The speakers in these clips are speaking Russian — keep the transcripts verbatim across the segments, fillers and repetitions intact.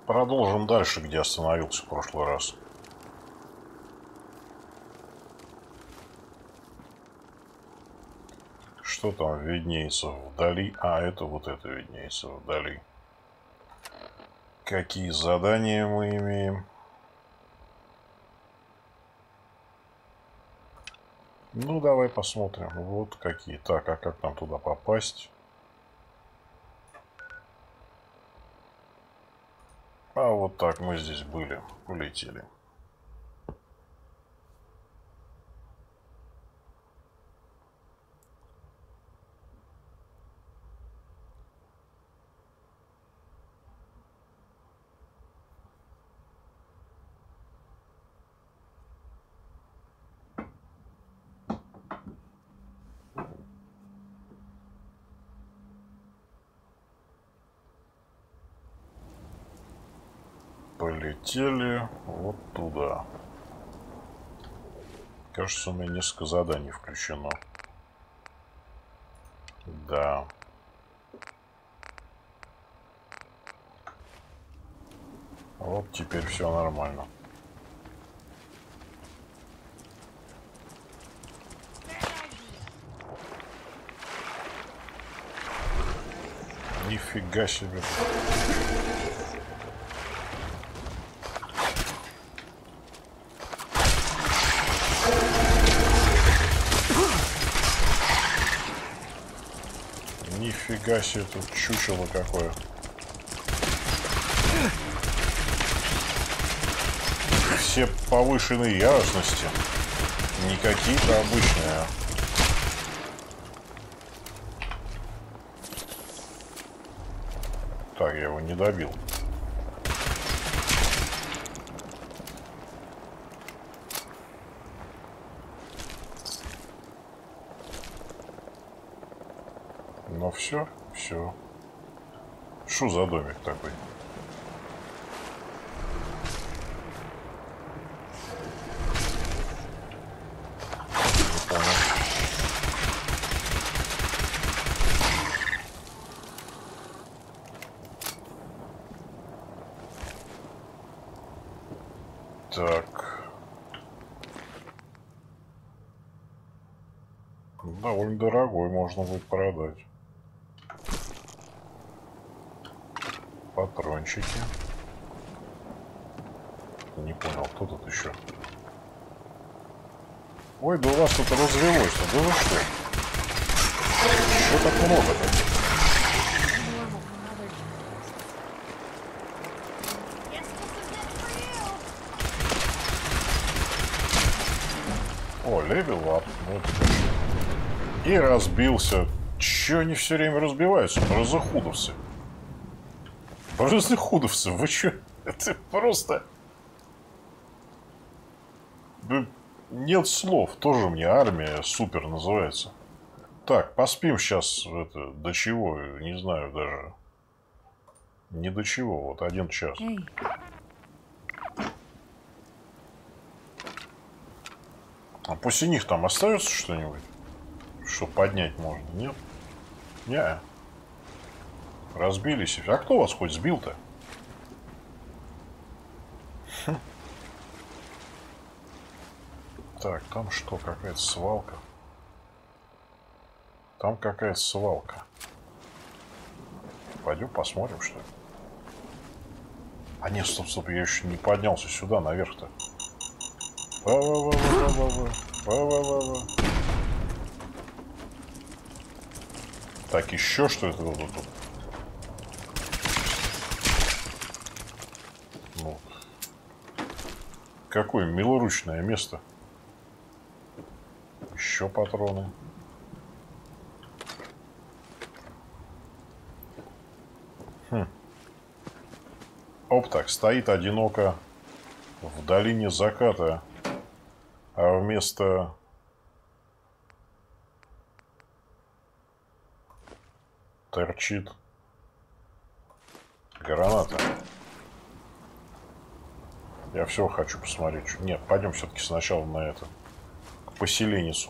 Продолжим дальше, где остановился в прошлый раз. Что там виднеется вдали? А, это вот это виднеется вдали. Какие задания мы имеем? Ну, давай посмотрим. Вот какие. Так, а как нам туда попасть? А вот так мы здесь были. Улетели. Полетели вот туда. Кажется, у меня несколько заданий включено. Да. Вот теперь все нормально. Нифига себе. Нифига себе, тут чучело какое. Все повышенные яростности. Не какие-то обычные. Так, я его не добил. Ну все, все. Что за домик такой? Не понял. Так. Довольно дорогой, можно будет продать. Патрончики. Не понял, кто тут еще? Ой, да у вас тут развелось-то, да вы что? Что так много-то? О, левел ап. Вот. И разбился. Че они все время разбиваются? Бразохудовцы. Бразохудовцы, вы че? Это просто... Нет слов. Тоже мне армия супер называется. Так, поспим сейчас. Это, до чего? Не знаю даже. Не до чего. Вот один час. Hey. А после них там остается что-нибудь? Что поднять можно? Нет? Не. Разбились. А кто вас хоть сбил-то? Хм. Так, там что? Какая-то свалка. Там какая-то свалка. Пойдем посмотрим, что ли. А нет, стоп, стоп, я еще не поднялся сюда, наверх-то. Ва-ва-ва-ва-ва-ва. Ва-ва-ва-ва. Так, еще что это вот тут? Ну, какое милоручное место. Еще патроны. Хм. Оп, так, стоит одиноко в долине заката, а вместо торчит граната. Я все хочу посмотреть. Нет, пойдем все-таки сначала на это, к поселенницу.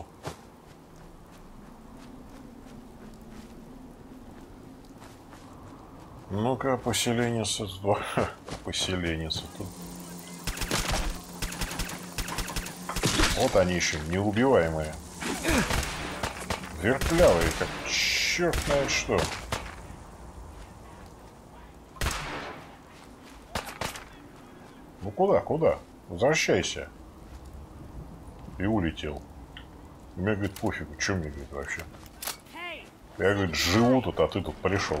Ну-ка, поселенец. Поселенец тут. Вот они еще неубиваемые. Вертлявые, как черт знает что. Ну куда, куда? Возвращайся. И улетел. Мне, говорит, пофигу, что мне, говорит, вообще. Я, говорит, живу тут, а ты тут пришел.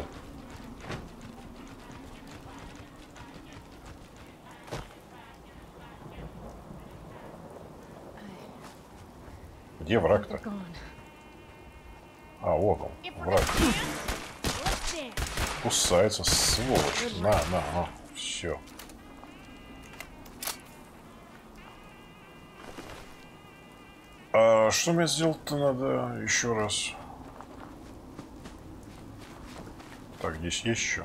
Где враг-то? А, вот он, враг. Кусается, сволочь. На, на, на, все. А что мне сделать-то надо еще раз? Так, здесь есть еще.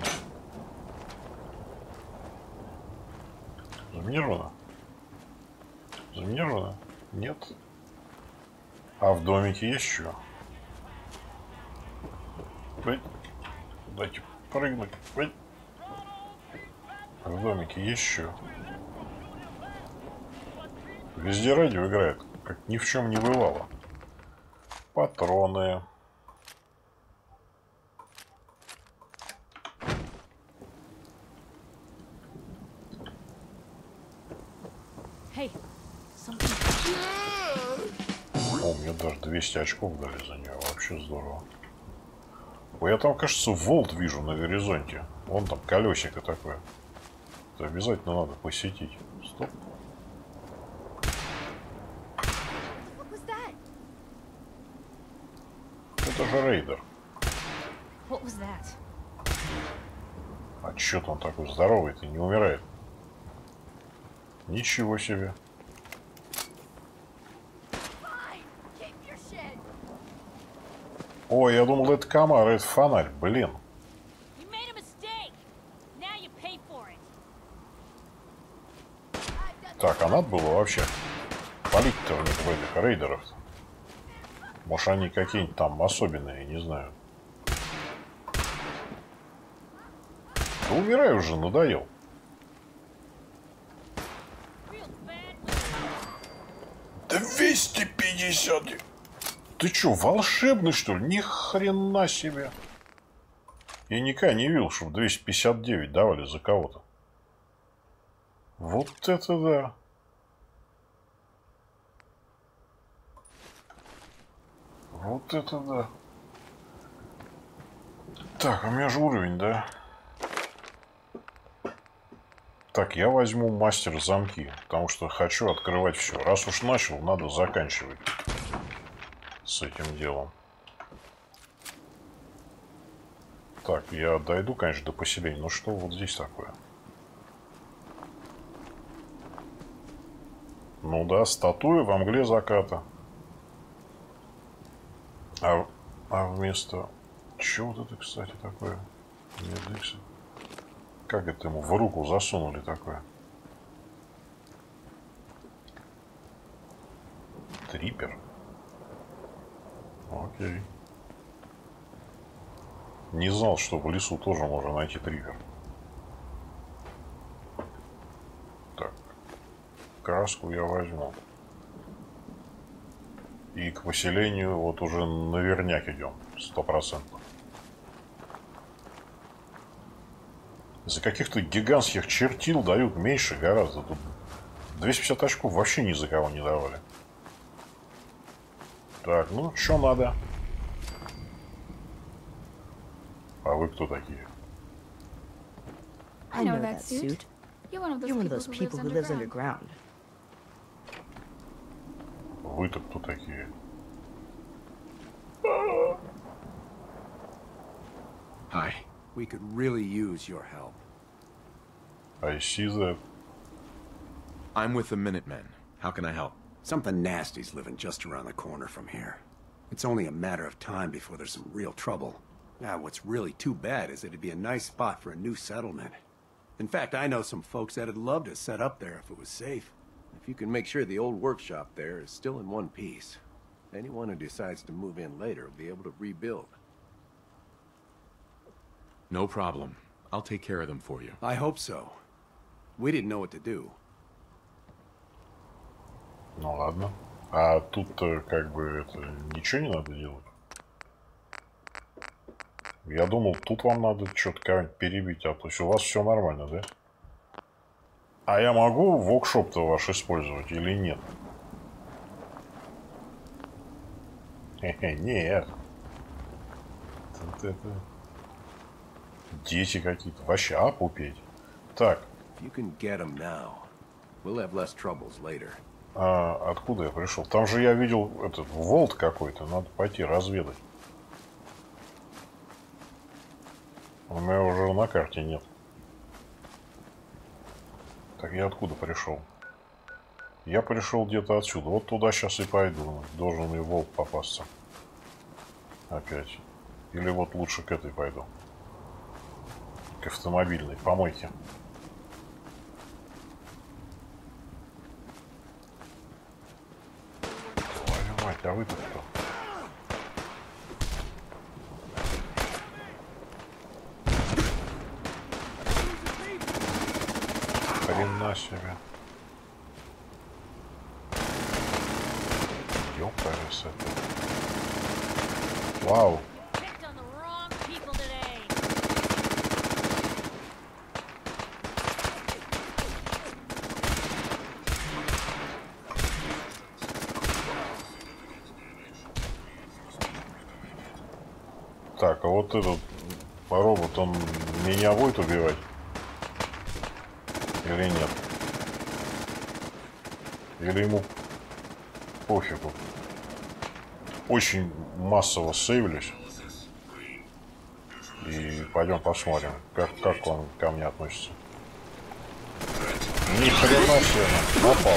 Заминировано? Заминировано? Нет. А в домике есть еще? Ой. Дайте прыгнуть. Ой. В домике есть еще? Везде радио играет, как ни в чем не бывало. Патроны. О, мне даже двести очков дали за нее. Вообще здорово. Ой, я там, кажется, волт вижу на горизонте. Вон там колесико такое. Это обязательно надо посетить. Стоп. Это же рейдер. А чё он такой здоровый-то, не умирает? Ничего себе. Ой, я думал, это комар, это фонарь, блин. Так, а надо было вообще палить-то в них, в этих рейдеров. Может, они какие-нибудь там особенные, не знаю. Да умирай уже, надоел. двести пятьдесят! Ты чё, волшебный, что ли? Ни хрена себе. Я никогда не видел, чтобы двести пятьдесят девять давали за кого-то. Вот это да. Вот это да. Так, у меня же уровень, да? Так, я возьму мастер замки, потому что хочу открывать все. Раз уж начал, надо заканчивать с этим делом. Так, я дойду, конечно, до поселения. Но что вот здесь такое? Ну да, статуя во мгле заката. А, а вместо... Чего вот это, кстати, такое? Медекса. Как это ему в руку засунули такое? Трипер? Окей. Не знал, что в лесу тоже можно найти трипер. Так. Краску я возьму. И к поселению вот уже наверняк идем. Сто процентов. За каких-то гигантских чертил дают меньше гораздо. Тут двести пятьдесят очков вообще ни за кого не давали. Так, ну, что надо? А вы кто такие? I know that suit. You're one of those, You're one of those people who lives underground. Вы-то кто такие? Hi. We could really use your help. I see that. I'm with the Minutemen. How can I help? Something nasty's living just around the corner from here. It's only a matter of time before there's some real trouble. Now, what's really too bad is that it'd be a nice spot for a new settlement. In fact, I know some folks that'd love to set up there if it was safe. If you can make sure the old workshop there is still in one piece, anyone who decides to move in later will be able to rebuild. No problem. I'll take care of them for you. I hope so. We didn't know what to do. Ну ладно. А тут как бы это ничего не надо делать. Я думал, тут вам надо что-то кого-нибудь перебить, а то есть у вас все нормально, да? А я могу воркшоп-то ваш использовать или нет? Хе-хе, нет. Это, это... Дети какие-то. Вообще апу петь. Так. А откуда я пришел? Там же я видел этот волт какой-то. Надо пойти разведать. У меня уже на карте нет. Так, я откуда пришел? Я пришел где-то отсюда. Вот туда сейчас и пойду. Должен и волк попасться. Опять. Или вот лучше к этой пойду. К автомобильной помойке. Твою мать, а вы-то кто? Хрена себе. Ёпарас это. Вау. Так, а вот этот робот, он меня будет убивать? Или нет? Или ему пофигу? Очень массово сейвлюсь. И пойдем посмотрим, как, как он ко мне относится. Ни хрена себе, напал.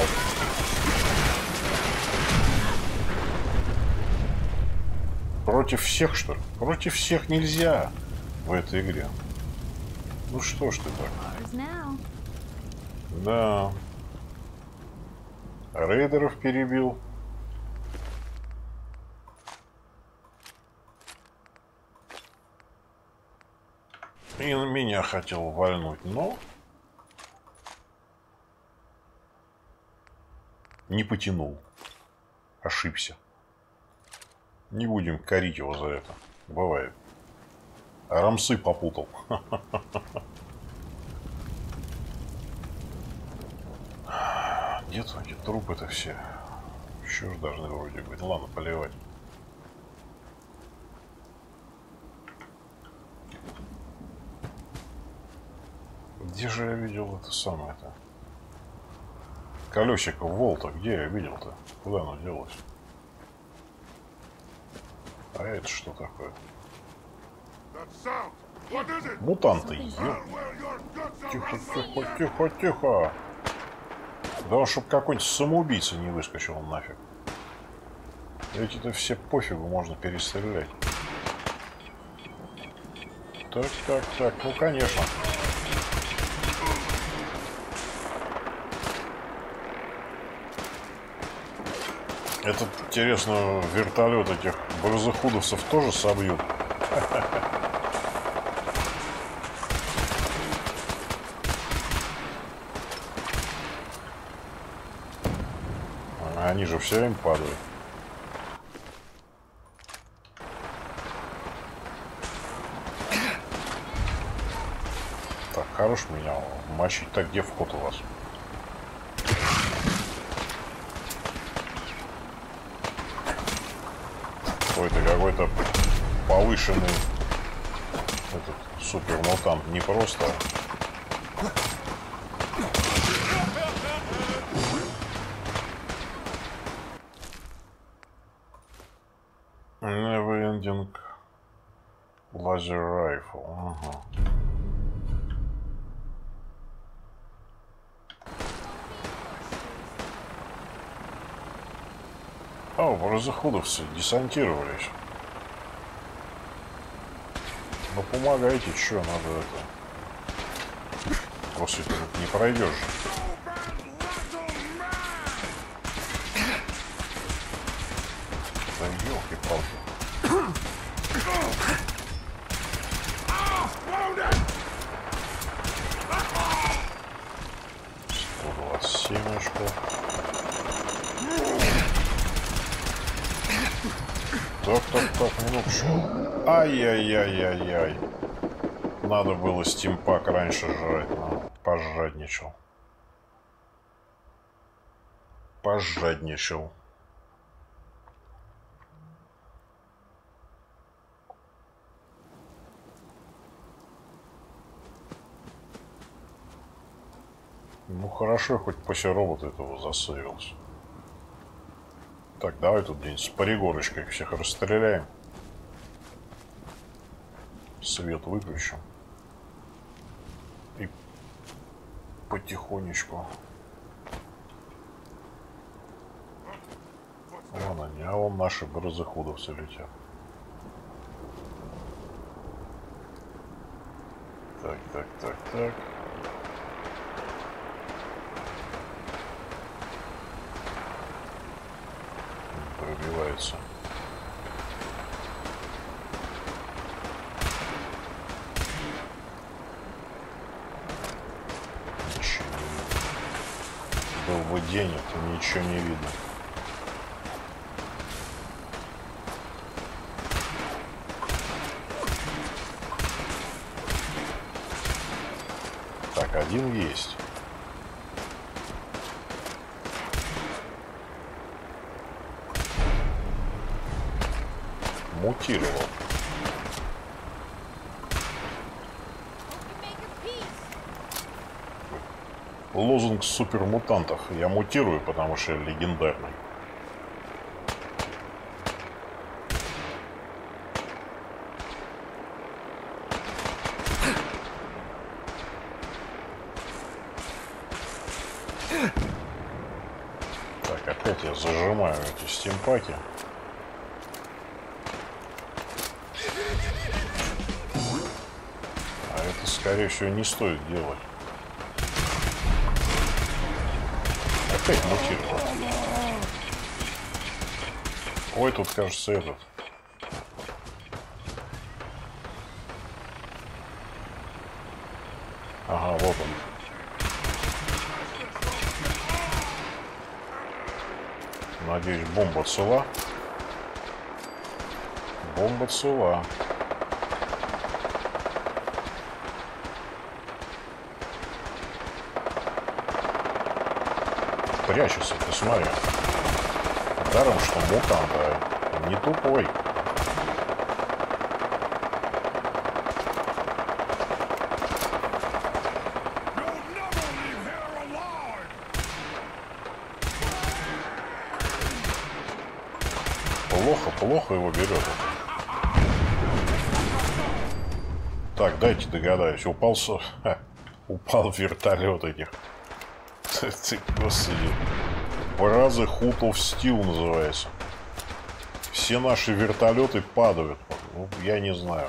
Против всех, что ли? Против всех нельзя в этой игре. Ну что ж ты так? Да. Рейдеров перебил. И на меня хотел вальнуть, но не потянул. Ошибся. Не будем корить его за это. Бывает. А рамсы попутал. Где-то эти трупы-то все. Еще же должны вроде быть. Ладно, поливать. Где же я видел это самое-то? Колесико Волта. Где я видел-то? Куда оно делось? А это что такое? Мутанты, ё... Тихо, тихо, тихо, тихо. Да, чтоб какой-нибудь самоубийца не выскочил нафиг. Эти-то все пофигу, можно перестрелять. Так, так, так, ну конечно. Этот, интересно, вертолет этих борзохудовцев тоже собьют. Они же все время падают. Так, хорош меня мочить. Так, где вход у вас? Какой-то какой-то повышенный этот супермутант. Не просто. Never-ending laser rifle. Ага. О, борзохудовцы десантировались. Ну помогайте, что надо это. Просто тут не пройдешь же. Да елки-палки. Стимочку. Так, так, так, минуточку. Ай-яй-яй-яй-яй. Надо было стимпак раньше жрать, но пожадничал. Пожадничал. Ну хорошо, хоть после робота этого засейвился. Так, давай тут где-нибудь с паригорочкой всех расстреляем. Свет выключим. И потихонечку. Вон они, а вон наши брызоходовцы летят. Так, так, так, так. Пробивается. Ничего не видно. Был бы день, это ничего не видно. Так, один есть. Мутировал. Лозунг супермутантов. Я мутирую, потому что я легендарный. Так, опять я зажимаю эти стимпаки. Скорее всего, не стоит делать. Опять мутировал. Ой, тут, кажется, этот. Ага, вот он. Надеюсь, бомба цела. Бомба цела. Прячется, ты смотри. Даром, что мутант, а не тупой. Плохо, плохо его берет. Так, дайте догадаюсь. Упал, со... Ха, упал вертолет этих. Ты, господи. Brotherhood of Steel называется. Все наши вертолеты падают. Ну, я не знаю.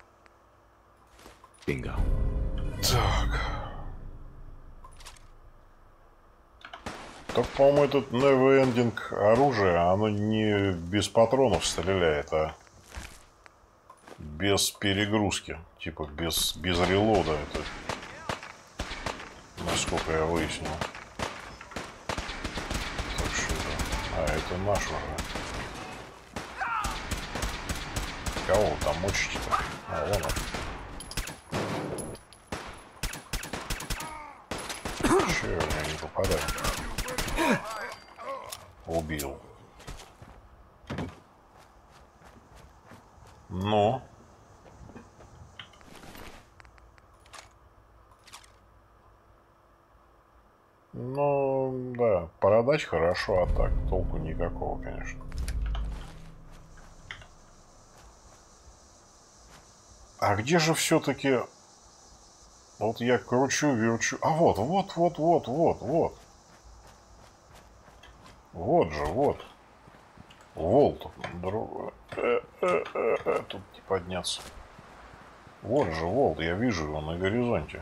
Bingo. Так. Так, по-моему, этот Neverending оружие, оно не без патронов стреляет, а без перегрузки. Типа без, без релода. Это, насколько я выяснил. А, это наш уже. Кого вы там мочите-то? А, вон он. Че я в меня не попадаю? Убил. Ну. Ну, да, продать хорошо, а так толку никакого, конечно. А где же все-таки... Вот я кручу, верчу... А вот, вот, вот, вот, вот, вот. Вот же, вот. Волт. Друг... Э, э, э, э, тут не подняться. Вот же Волт, я вижу его на горизонте.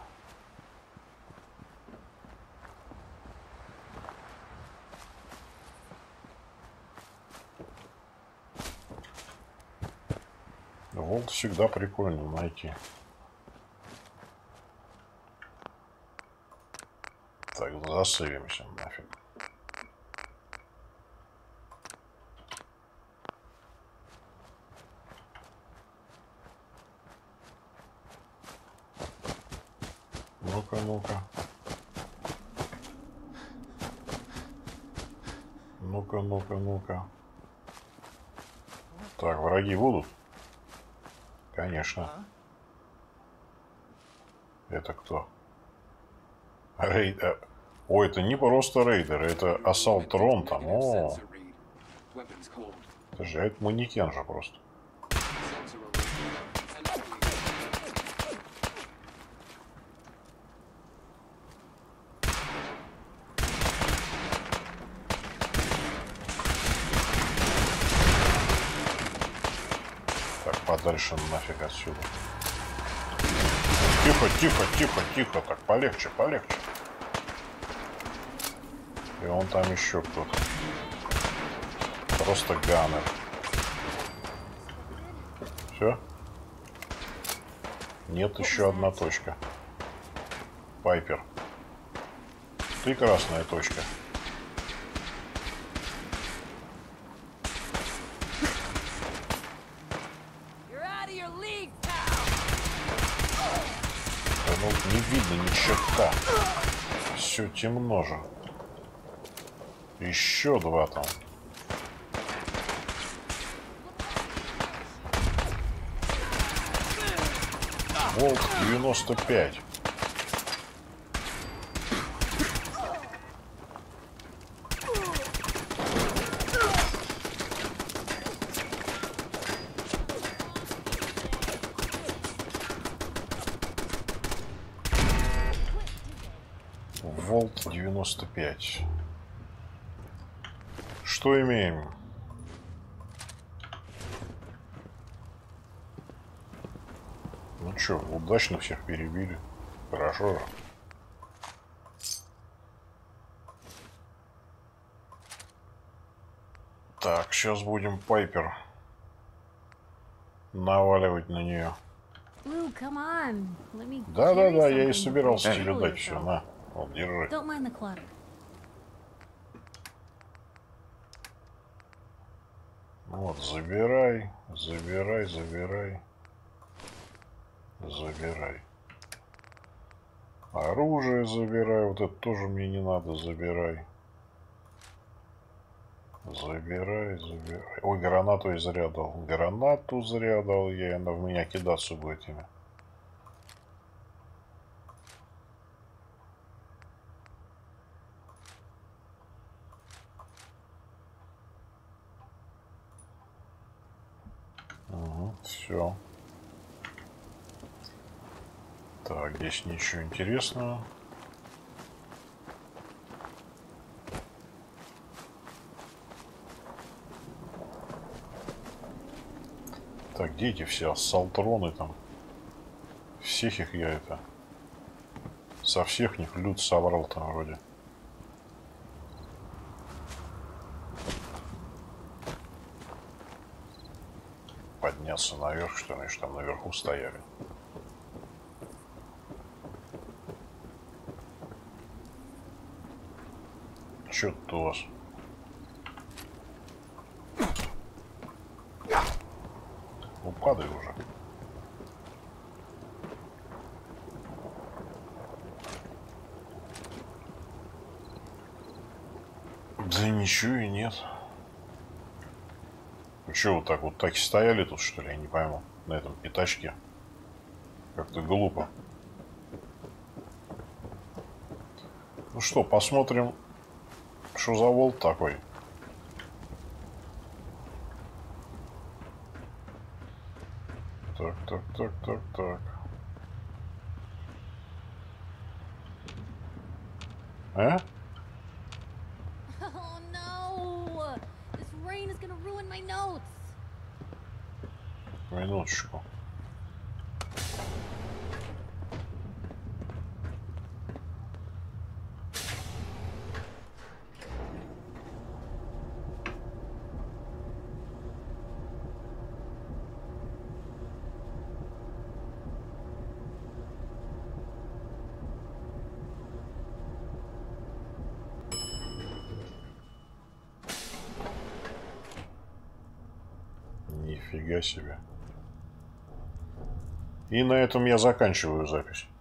Волт всегда прикольно найти. Так, засейвимся нафиг. Ну-ка, ну-ка. Ну-ка, ну-ка, ну-ка. Так, враги будут? Конечно. Это кто? Рейдер. О, это не просто рейдер, это Ассалтрон там. О, это же это манекен же просто. Так, подальше нафиг отсюда. Тихо, тихо, тихо, тихо. Так, полегче, полегче. И он там еще кто-то. Просто ганнер. Все? Нет, еще одна точка. Пайпер. Ты красная точка. Да ну не видно ни черта. Все темно же. Еще два там. Волк девяносто пять. Волт девяносто пять. Что имеем? Ну что, удачно всех перебили. Хорошо же. Так, сейчас будем Пайпер наваливать на нее. Да-да-да, я и собирался тебе дать все. На, вот, держи. Вот, забирай, забирай, забирай. Забирай. Оружие забирай. Вот это тоже мне не надо. Забирай. Забирай, забирай. Ой, гранату я зря дал. Гранату зря дал я. И она в меня кидаться будет ими. Угу, все. Так, здесь ничего интересного. Так, где эти все ассалтроны там? Всех их я это... Со всех них лют собрал там вроде. Подняться наверх, что они же там наверху стояли. Что тут у вас? Ну, падай уже. Да ничего и нет. Вы что, вот так вот так и стояли тут, что ли? Я не пойму. На этом пятачке. Как-то глупо. Ну что, посмотрим, что за волк такой. Так, так, так, так, так. А? Oh no! This rain is gonna ruin my notes. Минуточку. Нифига себе. И на этом я заканчиваю запись.